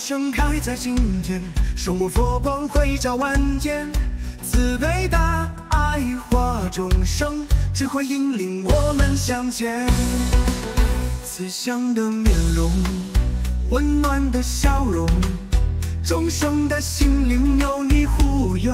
盛开在今天，手握佛光辉照万间，慈悲大爱化众生，智慧引领我们向前。慈祥的面容，温暖的笑容，众生的心灵有你护佑。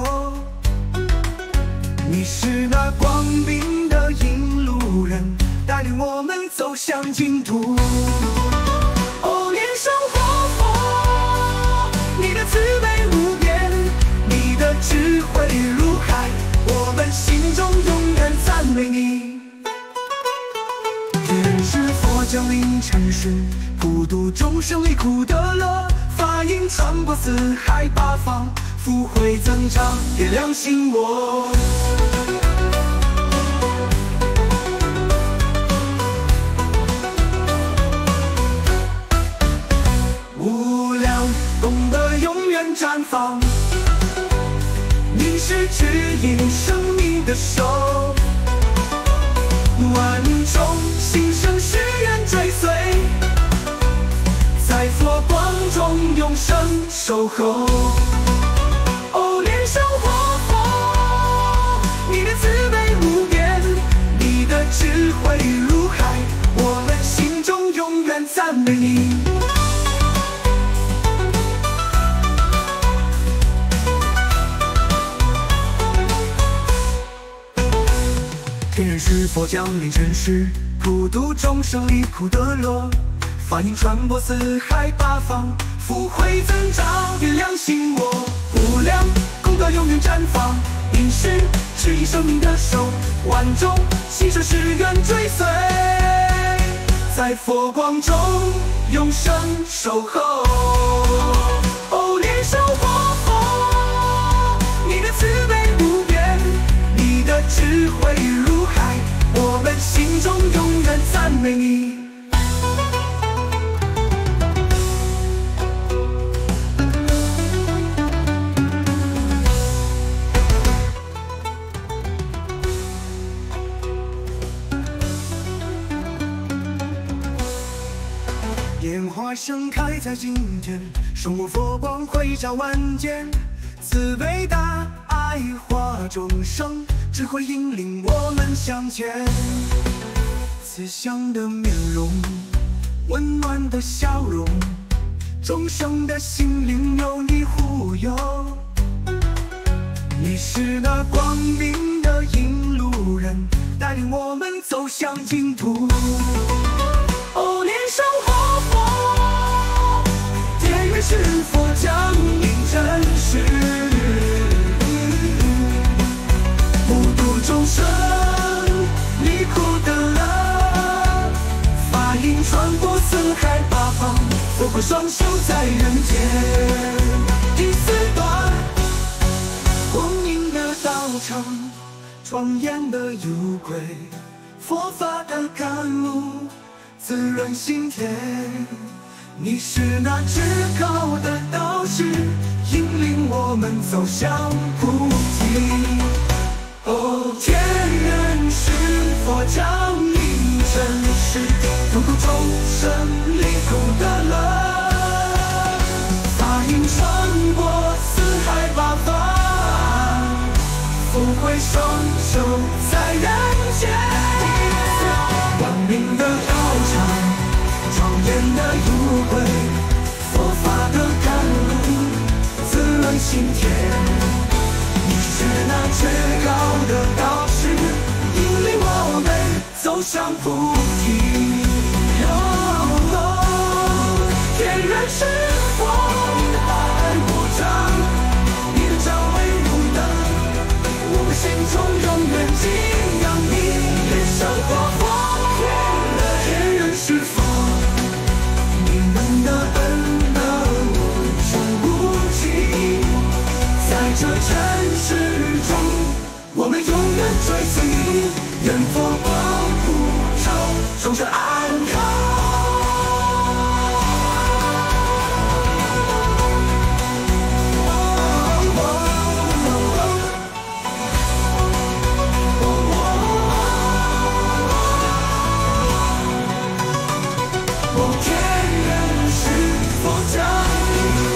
你是那光明的引路人，带领我们走向净土。哦，莲生活佛，你的慈悲无边，你的智慧如海，我们心中永远赞美你。天是佛降临尘世，普度众生离苦得乐，法音传播四海八方，福慧增长，点亮心窝。无量功德永远绽放，你是指引生命的手，万众心生誓愿追随，在佛光中永生守候。哦，莲生活佛，你的慈悲无边，你的智慧如海，我们心中永远赞美你。天人是佛降临尘世，普度众生离苦得乐，法音传播四海八方，福慧增长，点亮心窝。无量功德永远绽放，应是指引生命的手，万众心生誓愿追随，在佛光中永生守候。哦，莲生活佛，你的慈悲无边，你的智慧如海，我们心中永远赞美你。莲花盛开在今天，手握佛光辉照万间，慈悲大爱化众生，智慧引领我们向前。慈祥的面容，温暖的笑容，众生的心灵有你护佑。你是那光明的引路人，带领我们走向净土。哦，莲生活佛，天人是佛降临尘世，普度众生离苦得乐，法音传播四海八方，佛慧双修在人间。第四段，光明的道场，庄严的幽归，佛法的感悟滋润心田。你是那至高的导师，引领我们走向菩提。哦，天人是佛降临尘世，普度众生离苦得乐，法音传播四海八方，福慧双修在人间。光明的道场，庄严的幽归，佛法的感悟滋润心田。你是那至高的导师，引领我们走向菩提。天人是佛，你的爱无障，你的照为如灯，我们心中永远敬仰你。莲生活佛，天人是佛，你们的恩德无穷无尽，在这尘世中，我们永远追随你，愿佛光普照，众生安康。天人是佛降临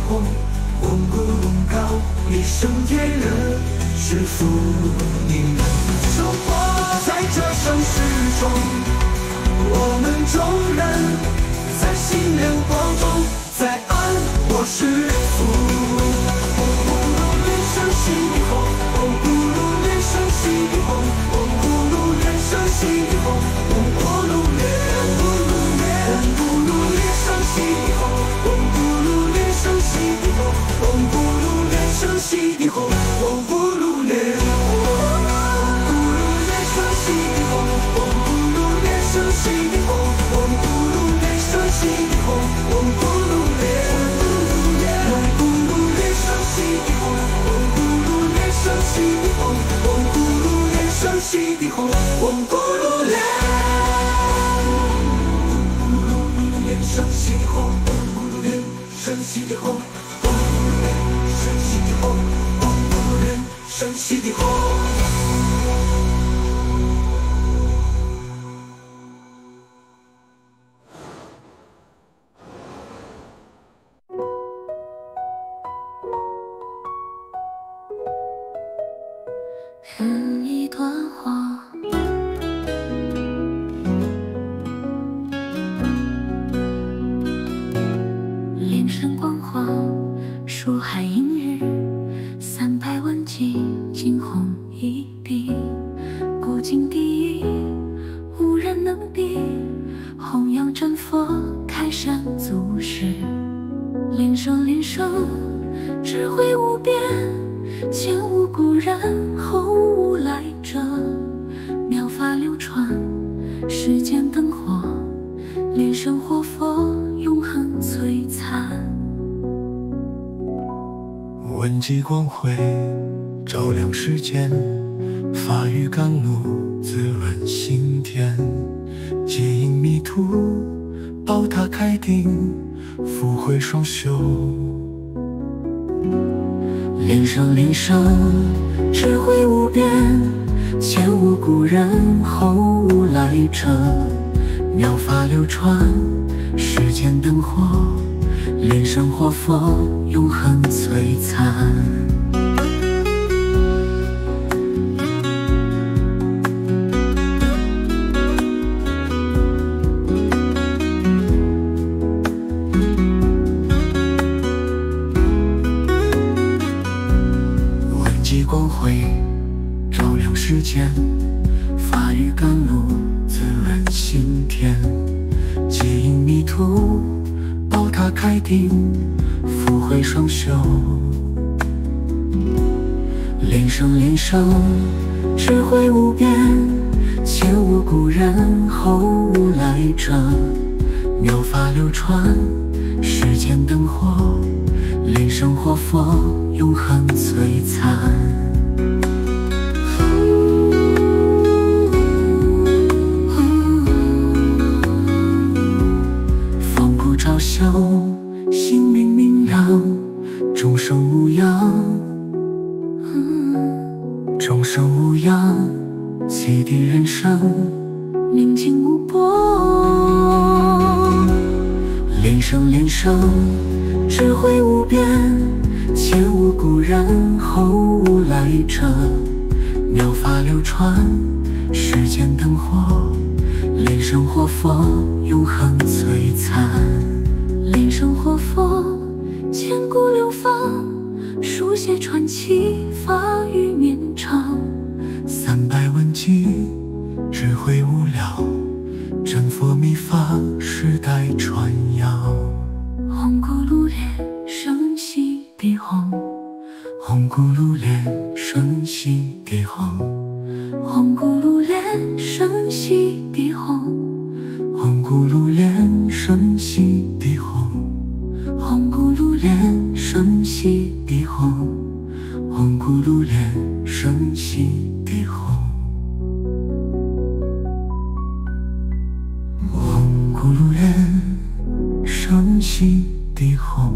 红，嗡咕隆高，一声天人是福你们。生活在这盛世中，我们众人在心亮光中，在安我是福。嗡咕噜连声西地红，嗡咕噜连声西地红，嗡咕噜连声西地红，嗡咕噜连，嗡咕噜连，嗡咕噜连声西地红，嗡咕噜连声西地红，嗡咕噜连声西地红，嗡咕噜连，嗡咕噜连声西地红，嗡咕噜连声西地红，嗡咕噜连声西地红，嗡咕噜连，嗡咕噜连声西地红，嗡咕噜连声西地红，嗡咕噜连声西地红，嗡咕噜连，连声西地红，嗡咕噜连声西地红，嗡咕噜连声西地红，嗡咕噜连声西地红。 一段话，连声光华，书海映日，300万骑，惊鸿一瞥。古今第一，无人能比。弘扬真佛，开山祖师。连声连声，智慧无边。前无古人，后无来者，妙法流传，世间灯火，连声活佛，永恒璀璨。 文机光辉，照亮世间，法语甘露，滋润心田。接引迷途，宝塔开顶，福慧双修。 连声连声，智慧无边，前无古人，后无来者，妙法流传，世间灯火，连声活佛，永恒璀璨。 光辉照亮世间，法语甘露，滋润心田。接引迷途，宝塔开顶，福慧双修。连声连声，智慧无边，前无古人，后无来者，妙法流传，世间灯火，连声活佛，永恒璀璨。风不照袖，心明明亮，众生无恙，众生无恙，启迪人生， 宁静无波。 连声连声，智慧无边，前无古人，后无来者，妙法流传，世间灯火，连声活佛，永恒璀璨。 连声活佛，千古流芳，书写传奇，法语绵长。 300文集，智慧无量，真佛秘法，世代传扬。 红咕噜连声西地红， 红咕噜连声西地红， 红咕噜连声西地红， 红咕噜连声西地红， 红咕噜连声西地红，红咕噜连声西地红，红咕噜连声西地红，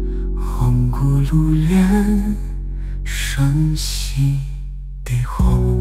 红咕噜连声西地红。